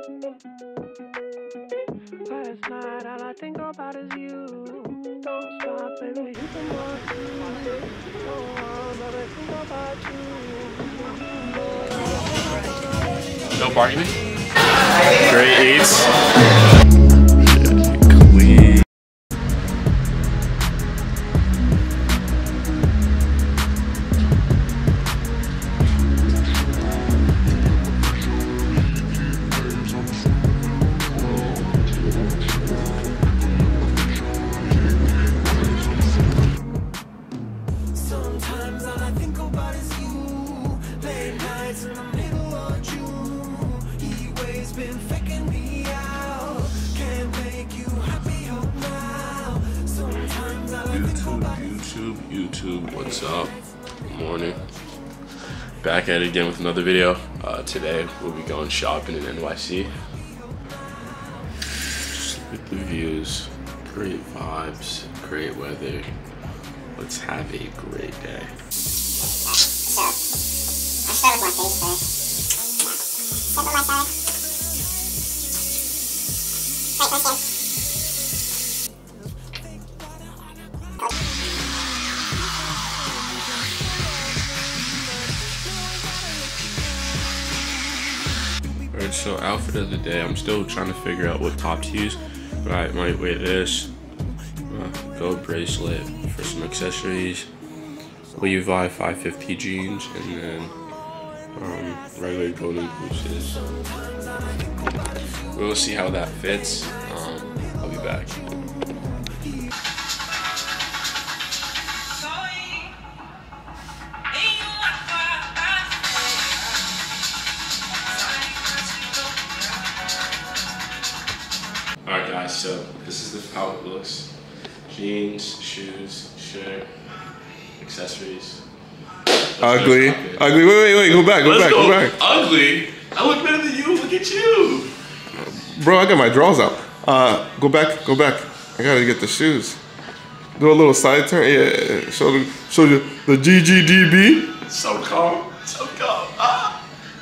Last night, all I think about is you. Don't stop, baby, you can walk through. Don't want, baby, think about you. No bargaining? Great eats. Sometimes all I think about is you. Late nights in the middle of June. He always been faking me out. Can't make you happier now. Sometimes all I think about YouTube, what's up? Good morning. Back at it again with another video. Today we'll be going shopping in NYC. Just look at the views, great vibes, great weather. Let's have a great day. So, I'll start with my face first. Step on my side. Right, press in. Alright, so outfit of the day. I'm still trying to figure out what top to use, but I might wear this. Gold bracelet for some accessories. Levi 550 jeans, and then regular golden boosters. We'll see how that fits. I'll be back. Alright guys, so this is how it looks. Jeans, shoes, shirt, accessories. Ugly. Ugly. Wait. Go back. Go back. Ugly? I look better than you. Look at you. Bro, I got my drawers out. Go back. I gotta get the shoes. Do a little side turn. Yeah. Show you the GGDB. So calm. So calm. Ah.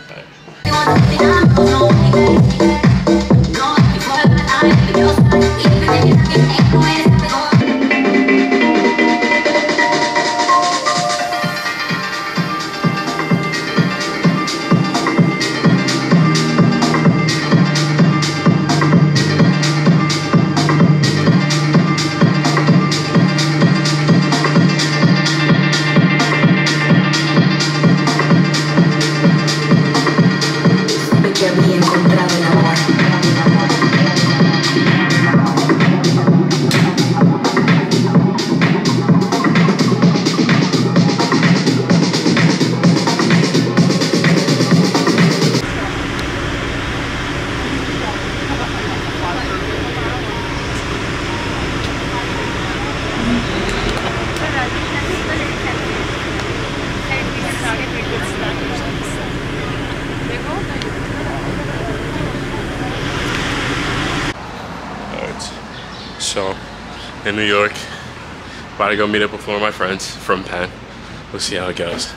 So, in New York, about to go meet up with one of my friends from Penn. We'll see how it goes.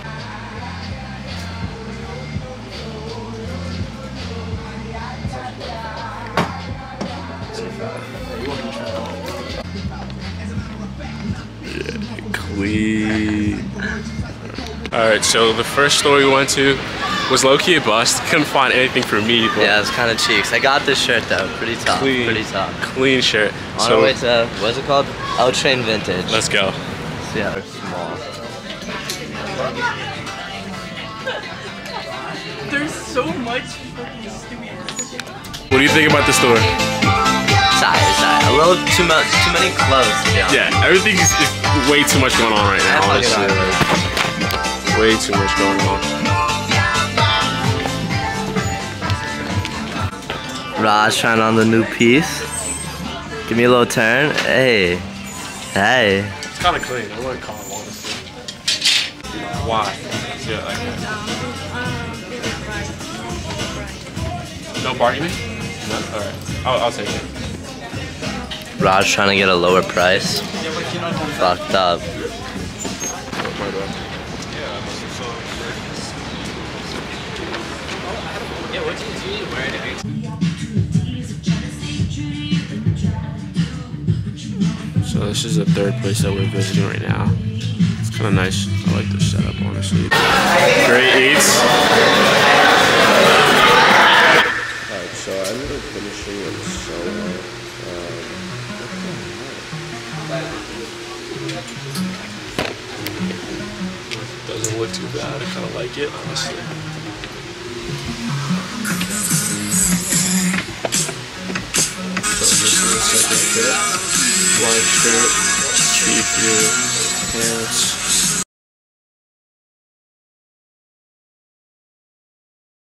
Yeah, clean. Alright, so the first store we went to was low-key a bust. Couldn't find anything for me. But yeah, it's kind of cheeks. I got this shirt though, pretty top. Clean shirt. On our way to, what's it called? L Train Vintage. Let's go. Yeah, they're small. There's so much fucking stupid. What do you think about the store? Shy. A little too many clothes, to be honest. Yeah, everything is way too much going on right now, honestly. Way too much going on. Raj trying on the new piece. Give me a little turn. Hey. It's kind of clean. I wouldn't call it honestly. Why? Yeah, like that. No bargaining? No? Alright. I'll take it. Raj trying to get a lower price. Fucked up. Yeah, what do you wear to So this is the third place that we're visiting right now. It's kind of nice. I like this setup, honestly. Great eats. Alright, so I ended up finishing in solo. Doesn't look too bad. I kind of like it, honestly. So this is the second fit. White shirt, see-through pants.